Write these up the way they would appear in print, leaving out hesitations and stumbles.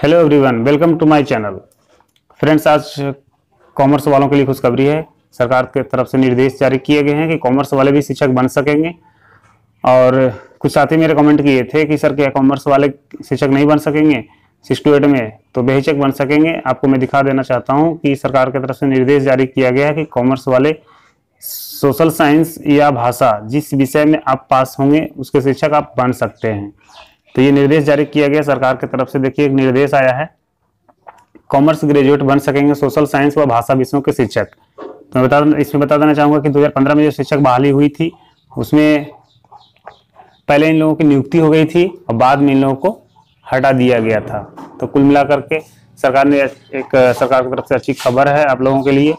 Hello everyone, welcome to my channel. Friends, आज commerce वालों के लिए खुशखबरी है। सरकार की तरफ से निर्देश जारी किए गए हैं कि कॉमर्स वाले भी शिक्षक बन सकेंगे। और कुछ साथी मेरे कमेंट किए थे कि सर क्या कॉमर्स वाले शिक्षक नहीं बन सकेंगे 6 to 8 में? तो बेहिचक बन सकेंगे। आपको मैं दिखा देना चाहता हूँ कि सरकार की तरफ से निर्देश जारी किया गया है कि कॉमर्स वाले सोशल साइंस या भाषा जिस विषय में आप पास होंगे उसके शिक्षक आप बन सकते हैं। तो ये निर्देश जारी किया गया सरकार की तरफ से। देखिए, एक निर्देश आया है, कॉमर्स ग्रेजुएट बन सकेंगे सोशल साइंस व भाषा विषयों के शिक्षक। तो मैं इसमें बता देना चाहूँगा कि 2015 में जो शिक्षक बहाली हुई थी उसमें पहले इन लोगों की नियुक्ति हो गई थी और बाद में इन लोगों को हटा दिया गया था। तो कुल मिलाकर के सरकार की तरफ से अच्छी खबर है आप लोगों के लिए।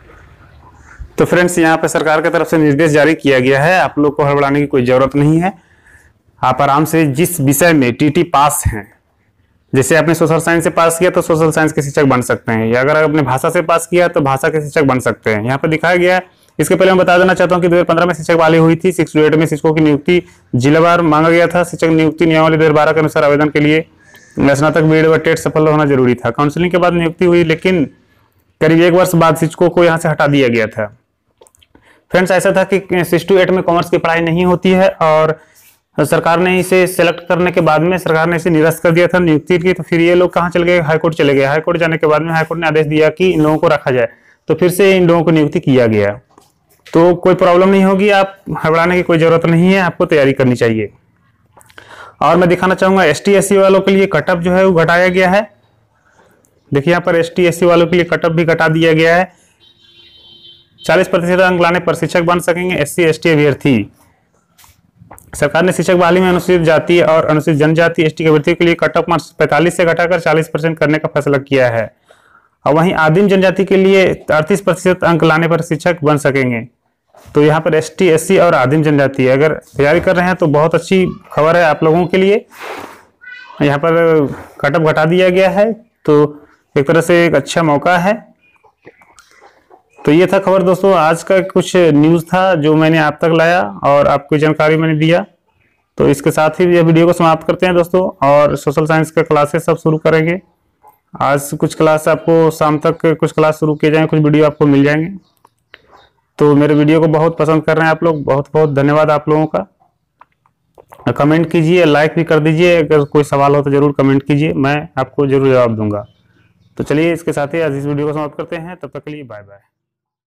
तो फ्रेंड्स, यहाँ पे सरकार की तरफ से निर्देश जारी किया गया है, आप लोग को हड़बड़ाने की कोई जरूरत नहीं है। आप आराम से जिस विषय में टीटी पास हैं, जैसे आपने सोशल साइंस से पास किया तो सोशल साइंस के शिक्षक बन सकते हैं, या अगर आपने भाषा से पास किया तो भाषा के शिक्षक बन सकते हैं। यहाँ पर दिखाया गया है। इसके पहले मैं बता देना चाहता हूँ कि 2015 में शिक्षक बहाली हुई थी। 6 to 8 में शिक्षकों की नियुक्ति जिलावार मांगा गया था। शिक्षक नियुक्ति नियमावली 2012 के अनुसार आवेदन के लिए स्नातक बीएड व टेट सफल होना जरूरी था। काउंसलिंग के बाद नियुक्ति हुई, लेकिन करीब 1 वर्ष बाद शिक्षकों को यहाँ से हटा दिया गया था। फ्रेंड्स, ऐसा था कि 6 to 8 में कॉमर्स की पढ़ाई नहीं होती है और सरकार ने इसे सेलेक्ट करने के बाद में सरकार ने इसे निरस्त कर दिया था नियुक्ति की। तो फिर ये लोग कहाँ चले गए? हाईकोर्ट चले गए। हाईकोर्ट जाने के बाद में हाईकोर्ट ने आदेश दिया कि इन लोगों को रखा जाए, तो फिर से इन लोगों को नियुक्ति किया गया। तो कोई प्रॉब्लम नहीं होगी, आप घबराने की कोई जरूरत नहीं है, आपको तैयारी करनी चाहिए। और मैं दिखाना चाहूंगा ST SC वालों के लिए कटअप जो है वो घटाया गया है। देखिए, यहाँ पर ST SC वालों के लिए कटअप भी घटा दिया गया है। 40% अंक लाने पर शिक्षक बन सकेंगे SC ST अभ्यर्थी। सरकार ने शिक्षक बहाली में अनुसूचित जाति और अनुसूचित जनजाति ST के अभ्यर्थियों के लिए कटअप मार्क्स 45 से घटाकर 40% करने का फैसला किया है। और वहीं आदिम जनजाति के लिए 38% अंक लाने पर शिक्षक बन सकेंगे। तो यहाँ पर ST SC और आदिम जनजाति अगर तैयारी कर रहे हैं तो बहुत अच्छी खबर है आप लोगों के लिए। यहाँ पर कटअप घटा दिया गया है, तो एक तरह से एक अच्छा मौका है। तो ये था खबर दोस्तों, आज का कुछ न्यूज़ था जो मैंने आप तक लाया और आपको जानकारी मैंने दिया। तो इसके साथ ही ये वीडियो को समाप्त करते हैं दोस्तों। और सोशल साइंस का क्लासेस सब शुरू करेंगे। आज कुछ क्लास आपको शाम तक कुछ क्लास शुरू किए जाएंगे, कुछ वीडियो आपको मिल जाएंगे। तो मेरे वीडियो को बहुत पसंद कर रहे हैं आप लोग, बहुत बहुत धन्यवाद आप लोगों का। कमेंट कीजिए, लाइक भी कर दीजिए। अगर कोई सवाल हो तो जरूर कमेंट कीजिए, मैं आपको जरूर जवाब दूंगा। तो चलिए, इसके साथ ही आज इस वीडियो को समाप्त करते हैं। तब तक के लिए बाय बाय।